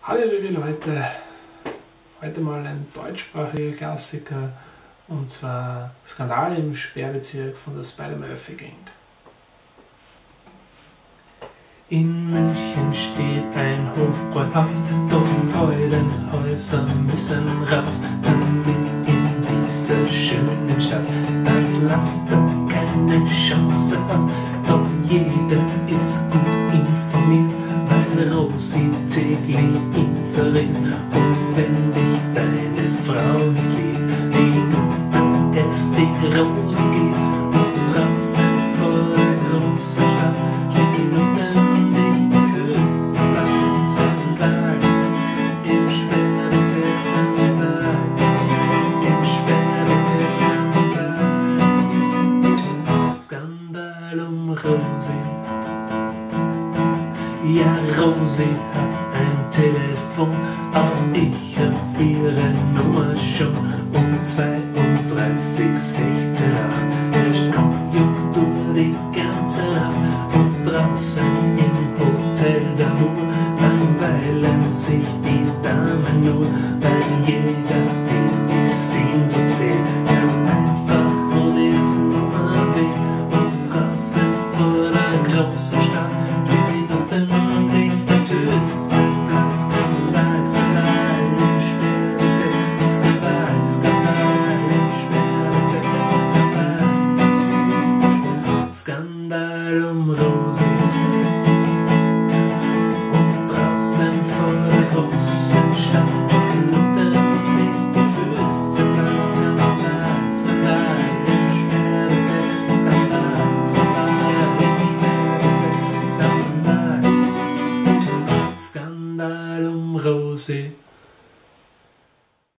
Hallo liebe Leute, heute mal ein deutschsprachiger Klassiker, und zwar Skandal im Sperrbezirk von der Spider-Murphy Gang. In München steht ein Hofbräuhaus, doch Freudenhäuser müssen raus, damit in dieser schönen Stadt das Laster keine Chance hat. Doch jeder ist gut informiert, weil Rosi täglich inseriert. Und wenn dich deine Frau nicht liebt, wie gut, dass es die Rosen geht. Und draußen vor der großen Stadt stehen unten sich die Füße an. Skandal im Sperrbezirk, Skandal im Sperrbezirk, Skandal. Skandal um Rosi. Ja, Rosi hat ein Telefon, auch ich hab ihre Nummer schon. Um 32 16 8 herrscht Konjunktur die ganze Nacht. Und draußen im Hotel d'Amour langweilen sich die Damen nur, weil jeder in die Sehnsucht will. Ganz einfach Rosis Nummer weg. Und draußen vor der großen Stadt stehen unten sich die Füße an. Skandal, Skandal im Sperrbezirk, Skandal, Skandal im Sperrbezirk, Skandal, Skandal um Rosi. Und draußen vor der großen Stadt stehen unten sich die Füße an. Skandal, Skandal im Sperrbezirk, Skandal, Skandal im Sperrbezirk, Skandal, Skandal um Rosi.